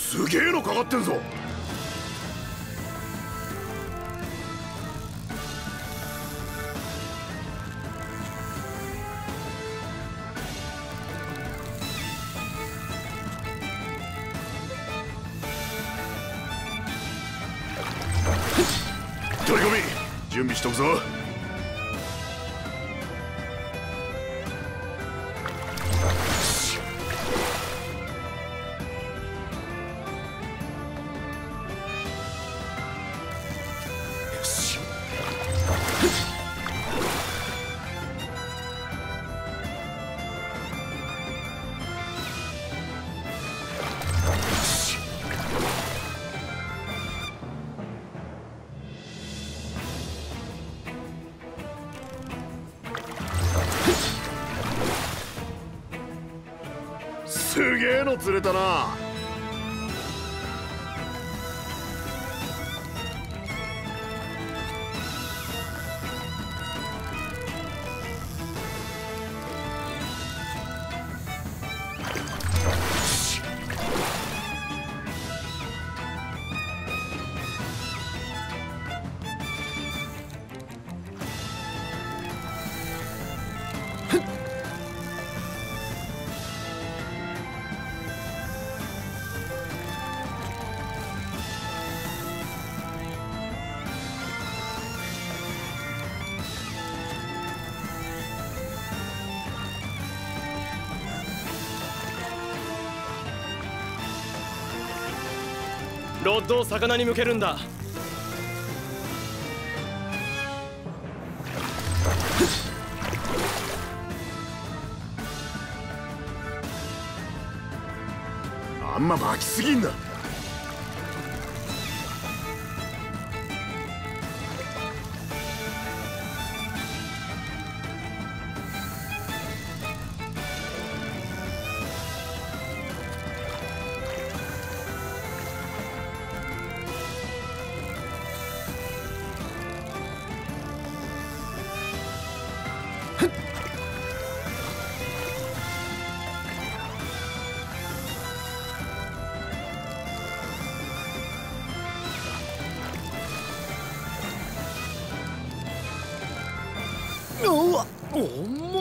すげえのかかってんぞ。取り込み準備しとくぞ。すげえの釣れたな。 ロッドを魚に向けるんだ。 あんま巻きすぎんな。 うわ、重っ。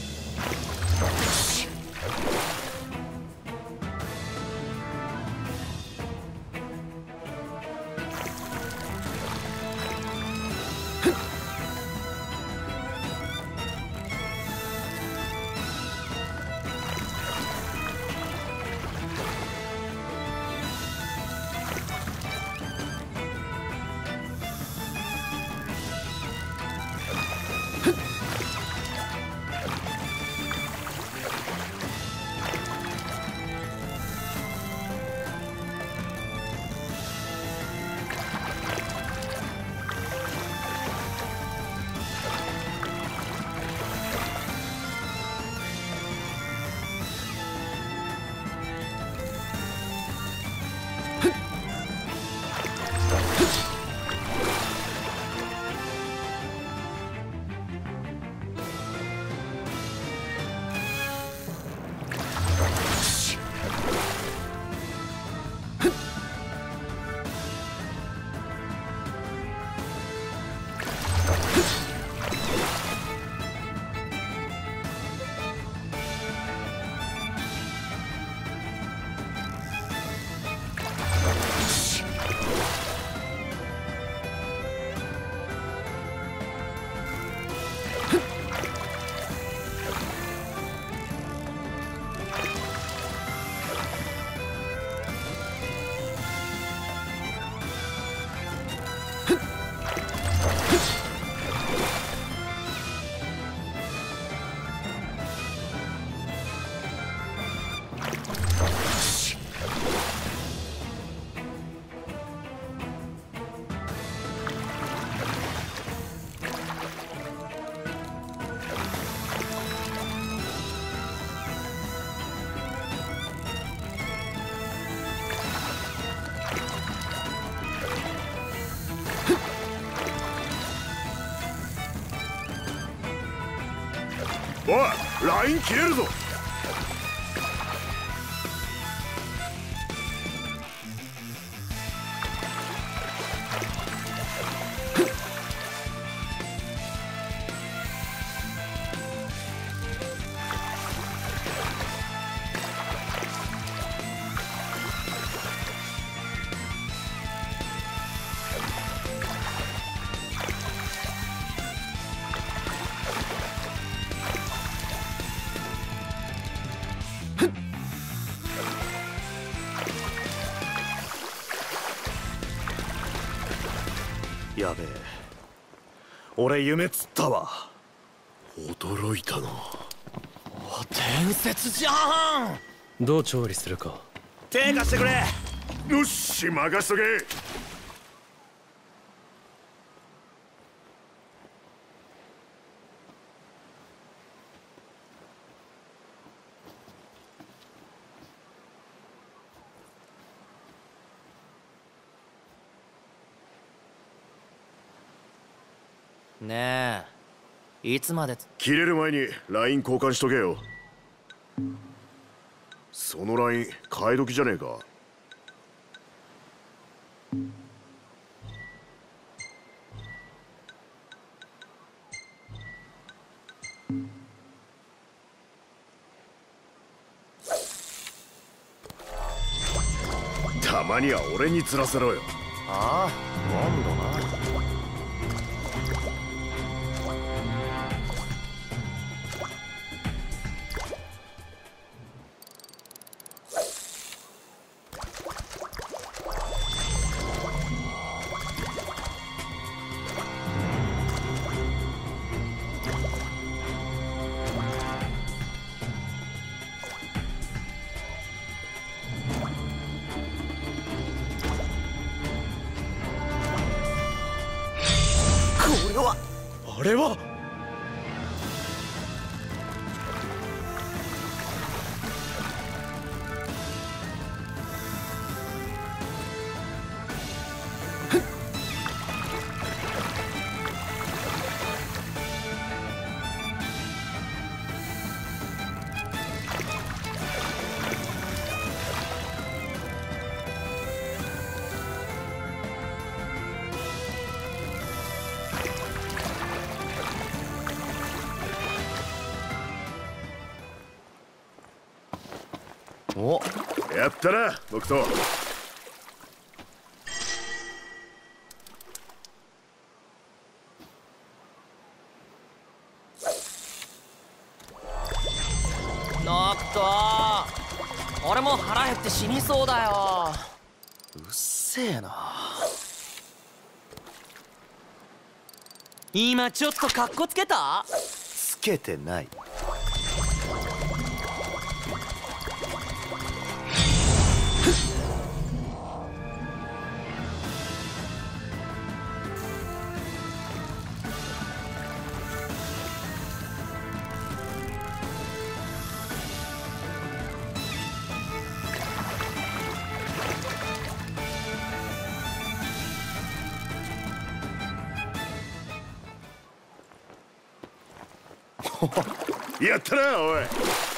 おい、ライン切れるぞ。 やべえ、俺夢つったわ。 驚いたな。 伝説じゃん。 どう調理するか。 手貸してくれ。 よし、任しとけ。 ねえ、いつまで。 切れる前に LINE 交換しとけよ。その LINE 替え時じゃねえか。たまには俺に釣らせろよ。 ああ、今度な。 あれは。 お、 やったな、ノクト。 ノクト、俺も腹減って死にそうだよ。うっせえな。今ちょっとカッコつけた？ つけてない。 やったな、おい。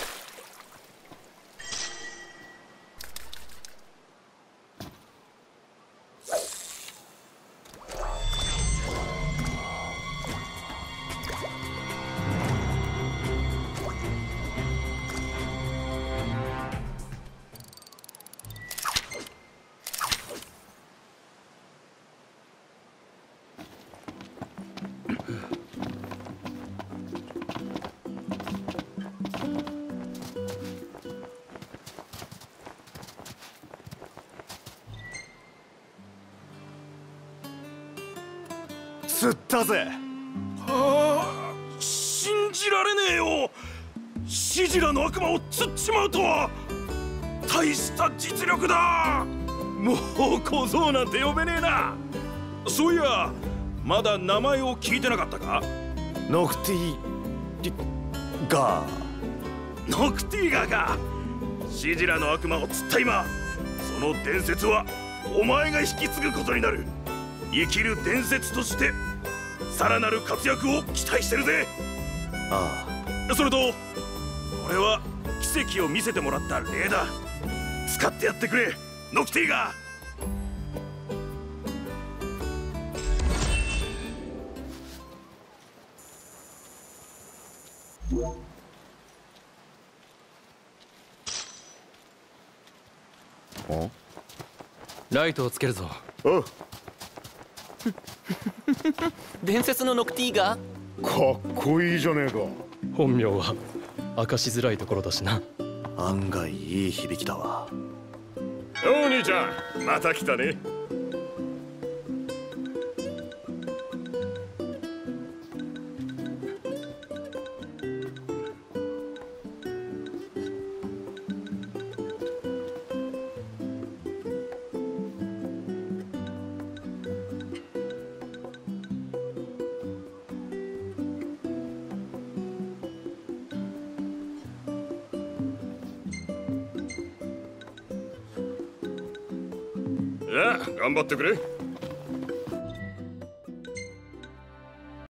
釣ったぜ。 ああ、信じられねえよ。シジラの悪魔を釣っちまうとは。大した実力だ。もう小僧なんて呼べねえな。そういや、まだ名前を聞いてなかったか。 ノクティガー。 ノクティガーか。シジラの悪魔を釣った今、その伝説はお前が引き継ぐことになる。生きる伝説としてさらなる活躍を期待してるぜ。 ああ、それと俺は奇跡を見せてもらった礼だ。使ってやってくれ、ノクティガー。ライトをつけるぞ。 おう、 伝説のノクティガかっこいいじゃねえか。 本名は明かしづらいところだしな。 あ、案外いい響きだわ。 お兄ちゃん、また来たね。 や頑張ってくれ。